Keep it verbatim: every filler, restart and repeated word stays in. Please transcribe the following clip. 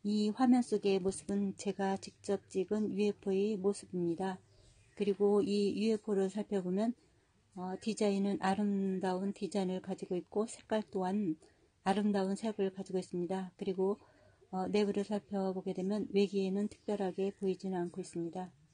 이 화면 속의 모습은 제가 직접 찍은 유에프오의 모습입니다. 그리고 이 유에프오를 살펴보면 어, 디자인은 아름다운 디자인을 가지고 있고 색깔 또한 아름다운 색을 가지고 있습니다. 그리고 어, 내부를 살펴보게 되면 외기에는 특별하게 보이지는 않고 있습니다.